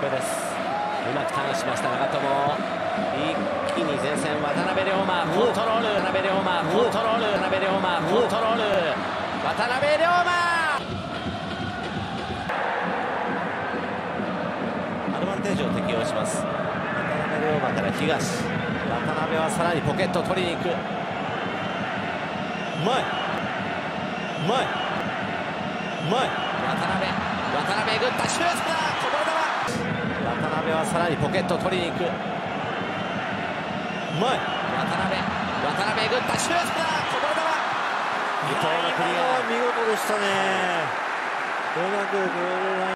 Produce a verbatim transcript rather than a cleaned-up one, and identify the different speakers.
Speaker 1: 辺です。うまくターンしました長友。一気に前線渡辺龍馬コントロール渡辺龍馬コントロール渡辺龍馬コントロール渡辺龍馬アドバンテージを適用します。渡辺龍馬から東渡辺はさらにポケットを取りに行く。うまいうまいうまい渡辺渡辺グッタシュートだこぼれ球渡辺はさらにポケットを取りに行く。うまい渡辺渡辺グッタシュートだこぼれ球伊藤のクリア
Speaker 2: 見事でしたね。うまくゴールライン